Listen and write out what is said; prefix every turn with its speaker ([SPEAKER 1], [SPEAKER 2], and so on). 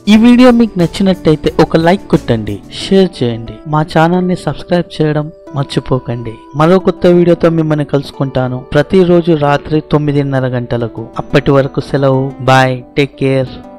[SPEAKER 1] ఈ వీడియో మీకు నచ్చినట్టయితే ఒక లైక్ కొట్టండి, షేర్ చేయండి, మా ఛానల్ ని సబ్స్క్రైబ్ చేయడం మర్చిపోకండి. మరో కొత్త వీడియోతో మిమ్మల్ని కలుసుకుంటాను ప్రతిరోజు రాత్రి 9:30 గంటలకు. అప్పటి వరకు సెలవు. Bye, take care.